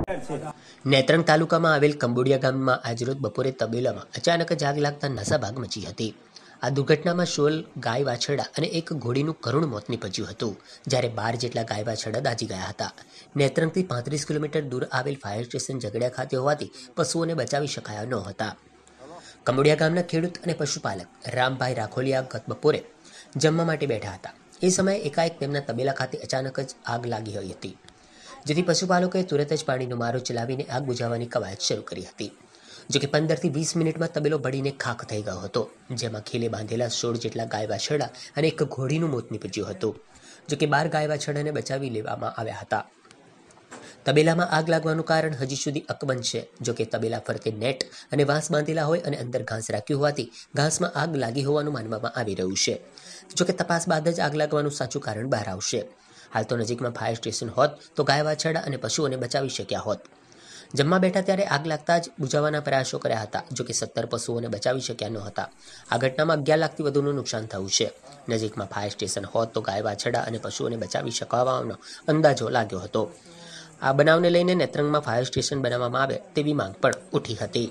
નેત્રંગ તાલુકામાં આવેલ કંબોડિયા ગામમાં આજરોજ બપોરે તબેલામાં અચાનક જ આગ લાગતા નાસાભાગ મચી હતી। આ દુર્ઘટનામાં 16 ગાય વાછરડા અને એક ઘોડીનું કરુણ મોત નીપજ્યું હતું, જ્યારે 12 જેટલા ગાય વાછરડા દાઝી ગયા હતા। નેત્રંગથી 35 કિલોમીટર દૂર આવેલ ફાયર સ્ટેશન ઝઘડિયા ખાતે હોવાથી પશુઓને બચાવી શકાયા ન હતા। કંબોડિયા ગામના ખેડૂત અને પશુપાલક રામભાઈ રાખોલિયા ગત બપોરે જમવા માટે બેઠા હતા। એ સમયે એકાએક તેમના તબેલા ખાતે અચાનક જ આગ લાગી ગઈ હતી, જેથી પશુપાલકોએ તુરત જ પાણીનો મારો ચલાવીને આગ બુઝાવવાની કવાયત શરૂ કરી હતી। જોકે 15 થી 20 મિનિટમાં તબેલો બળીને ખાખ થઈ ગયો હતો, જેમાં ખીલે બાંધેલા 16 જેટલા ગાય વાછરડા અને એક ઘોડીનું મોત નીપજ્યું હતું। જોકે 12 ગાય વાછરડાને બચાવી લેવામાં આવ્યા હતા। તબેલામાં આગ લાગવાનું કારણ હજી સુધી અકબંધ છે। જોકે તબેલા ફરતે નેટ અને વાંસ બાંધેલા હોય અને અંદર ઘાસ રાખ્યું હોવાથી ઘાસમાં આગ લાગી હોવાનું માનવામાં આવી રહ્યું છે। જોકે તપાસ બાદ જ આગ લાગવાનું સાચું કારણ બહાર આવશે। હાલ તો નજીકમાં ફાયર સ્ટેશન હોત તો ગાય વાછરડા અને પશુઓને બચાવી શક્યા હોત। જમવા બેઠા ત્યારે આગ લાગતા જ બુઝાવવાના પ્રયાસો કર્યા હતા, જોકે 17 પશુઓને બચાવી શક્યા ન હતા। આ ઘટનામાં 11 લાખથી વધુનું નુકસાન થયું છે। નજીકમાં ફાયર સ્ટેશન હોત તો ગાય વાછરડા અને પશુઓને બચાવી શકાવાનો અંદાજો લાગ્યો હતો। આ બનાવને લઈને નેત્રંગમાં ફાયર સ્ટેશન બનાવવામાં આવે તેવી માંગ પણ ઉઠી હતી।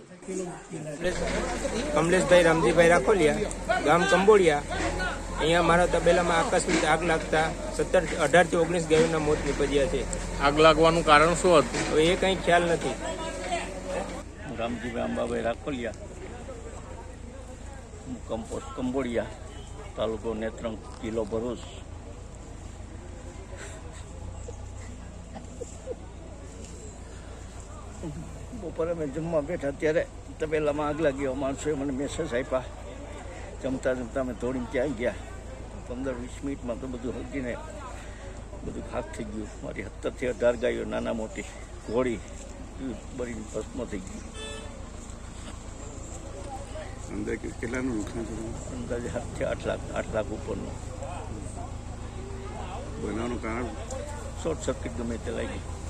કમલેશભાઈ રામજીભાઈ રાખોલિયા, ગામ કંબોડિયા। અહીંયા મારા તબેલામાં આકસ્મિક આગ લાગતા 18 થી 19 ગાયોના મોત નીપજ્યા છે। આગ લાગવાનું કારણ શું હતું? હવે એ કંઈ ખ્યાલ નથી। રામજીભાઈ અંબાભાઈ રાખોલિયા, કમ્પોસ્ટ કંબોડિયા, તાલુકો નેત્રંગ, જિલ્લો ભરૂચ। બપોરે અમે જમવા બેઠા ત્યારે તબેલામાં આગ લાગી। માણસોએ મને મેસેજ આપ્યા। જમતા જમતા અમે દોડીને ત્યાં આવી ગયા। 15-20 મિનિટમાં તો બધું હળગીને બધું ખાક થઈ ગયું। મારી 17 થી 18 ગાયો, નાના મોટી ઘોડી બળીને ભસ્મ થઈ ગયું। અંદાજે કેટલાનું નુકસાન થયું? અંદાજે 7 થી 8 લાખ ઉપરનું। બનાવવાનું કારણ શોર્ટ સર્કિટ ગમે તે લાગી।